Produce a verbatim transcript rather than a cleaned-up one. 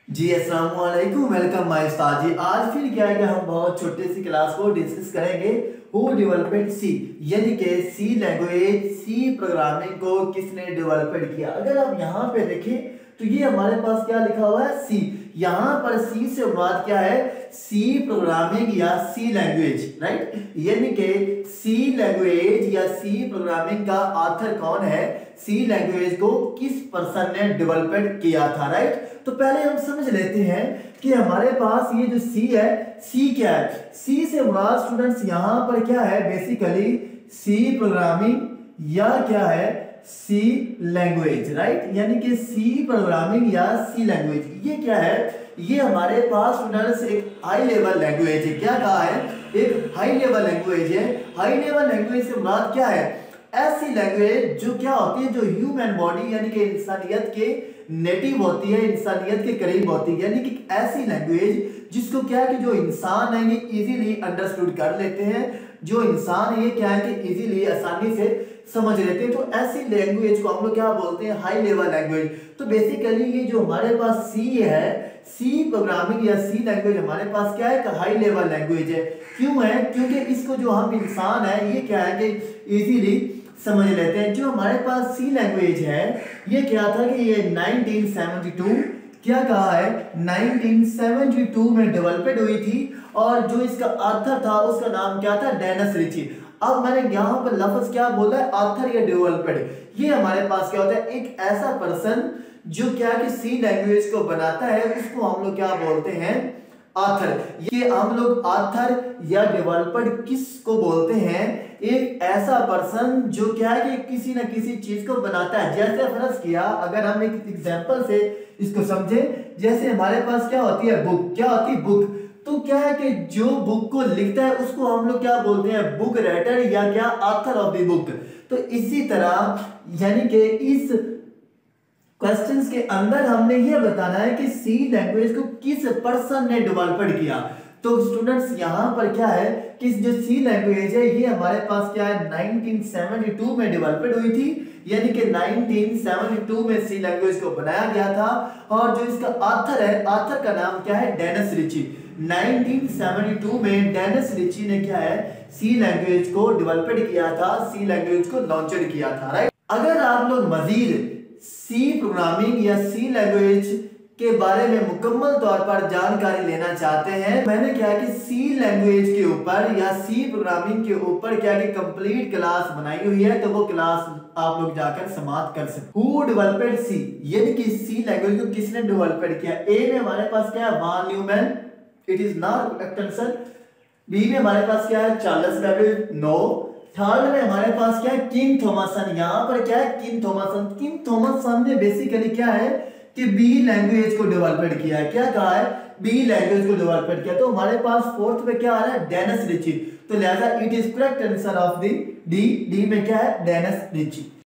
जी अस्सलाम वालेकुम, welcome my उस्ताद जी। आज फिर क्या है कि हम बहुत छोटे सी क्लास को डिस्कस करेंगे हु डेवलप्ड सी, यानी कि सी लैंग्वेज, सी प्रोग्रामिंग को किसने डेवलप्ड किया। अगर आप यहाँ पे देखें तो ये हमारे पास क्या लिखा हुआ है, सी। यहाँ पर सी से मुराद क्या है, सी प्रोग्रामिंग या सी लैंग्वेज, राइट। यानी कि सी लैंग्वेज या सी प्रोग्रामिंग का ऑथर कौन है, सी लैंग्वेज को किस पर्सन ने डेवलप्ड किया था, राइट। तो पहले हम समझ लेते हैं कि हमारे पास ये जो सी है, सी क्या है। सी से मुराद स्टूडेंट्स यहाँ पर क्या है, बेसिकली सी प्रोग्रामिंग या क्या है, सी लैंग्वेज, राइट। यानी कि सी प्रोग्रामिंग या सी लैंग्वेज ये क्या है, ये हमारे पास स्टूडेंट्स एक हाई लेवल लैंग्वेज है। क्या कहा है, एक हाई लेवल लैंग्वेज है। हाई लेवल लैंग्वेज से मुराद क्या है, ऐसी लैंग्वेज जो क्या होती है, जो ह्यूमन बॉडी यानी कि इंसानियत के नेटिव होती है, इंसानियत के करीब होती है। यानी कि ऐसी लैंग्वेज जिसको क्या है कि जो इंसान है ये इजीली अंडरस्टूड कर लेते हैं, जो इंसान है ये क्या है कि इजीली आसानी से समझ लेते हैं। तो ऐसी लैंग्वेज को हम लोग क्या बोलते हैं, हाई लेवल लैंग्वेज। तो बेसिकली ये जो हमारे पास सी है, सी प्रोग्रामिंग या सी लैंग्वेज हमारे पास क्या है, हाई लेवल लैंग्वेज है। क्यों है, क्योंकि इसको जो हम इंसान है ये क्या है कि इजीली समझ लेते हैं। जो हमारे पास सी लैंग्वेज है ये क्या था कि ये नाइनटीन सेवेंटी टू, क्या कहा है, नाइनटीन सेवेंटी टू में डेवलप्ड हुई थी। और जो इसका ऑथर था उसका नाम क्या था, डेनिस रिची। अब मैंने यहाँ पर लफ्ज क्या बोला है, ऑथर या डेवलप्ड। ये हमारे पास क्या होता है, एक ऐसा पर्सन जो क्या कि सी लैंग्वेज को बनाता है, उसको हम लोग क्या बोलते हैं, ऑथर। ये हम लोग ऑथर या डेवलपर्ड किस को बोलते हैं, एक ऐसा पर्सन जो क्या है कि किसी ना किसी चीज को बनाता है। जैसे फर्ज किया, अगर हम एक एग्जांपल से इसको समझे, जैसे हमारे पास क्या होती है, बुक। क्या होती है, बुक। तो क्या है कि जो बुक को लिखता है उसको हम लोग क्या बोलते हैं, बुक राइटर या क्या, ऑथर ऑफ द बुक। तो इसी तरह यानी कि इस क्वेश्चंस के अंदर हमने ये बताना है कि सी लैंग्वेज को किस पर्सन ने डेवलप्ड किया। तो स्टूडेंट्स यहाँ पर क्या है कि जो सी लैंग्वेज है ये हमारे पास क्या है, नाइनटीन सेवेंटी टू में डेवलप्ड हुई थी। यानी कि नाइनटीन सेवेंटी टू में सी लैंग्वेज को बनाया गया था। और जो इसका ऑथर है, ऑथर का नाम क्या है, Dennis Ritchie. Nineteen seventy two में डेनिस रिची ने क्या है, सी लैंग्वेज को डेवलप्ड किया था, सी लैंग्वेज को लॉन्च किया था, राइट। अगर आप लोग मजीद सी प्रोग्रामिंग या सी लैंग्वेज के बारे में मुकम्मल तौर पर जानकारी लेना चाहते हैं, मैंने क्या कि सी लैंग्वेज के ऊपर या सी प्रोग्रामिंग के ऊपर क्या कि कंप्लीट क्लास बनाई हुई है। तो वो क्लास आप लोग जाकर समाप्त कर सकते। हु डेवलप्ड सी, यानी कि सी लैंग्वेज को किसने डेवलप्ड किया। ए में हमारे पास क्या है, von Neumann, it is not correct answer. B में हमारे पास क्या है, चार्ल्स बेबेज, नो। थर्ड में हमारे पास क्या है, किम थॉमसन। यहाँ पर क्या है, किम थॉमसन। किम थॉमसन ने बेसिकली क्या है कि बी लैंग्वेज को डेवलप्ड किया है। क्या कहा है, बी लैंग्वेज को डेवलप्ड किया। तो हमारे पास फोर्थ में क्या आ रहा है, डेनिस रिची। तो लिहाजा it is correct answer of the D. D में क्या है, डेनिस रिची।